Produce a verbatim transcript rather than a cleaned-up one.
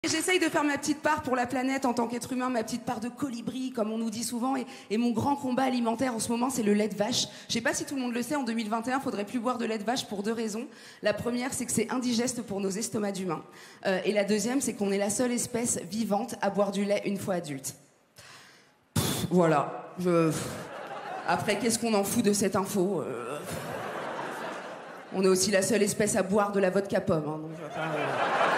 J'essaye de faire ma petite part pour la planète en tant qu'être humain, ma petite part de colibri, comme on nous dit souvent. Et, et mon grand combat alimentaire en ce moment, c'est le lait de vache. Je sais pas si tout le monde le sait, en deux mille vingt et un, il faudrait plus boire de lait de vache pour deux raisons. La première, c'est que c'est indigeste pour nos estomacs d'humains. Euh, et la deuxième, c'est qu'on est la seule espèce vivante à boire du lait une fois adulte. Pff, voilà. Je... Après, qu'est-ce qu'on en fout de cette info euh... On est aussi la seule espèce à boire de la vodka pomme. Hein, donc je vais pas, euh...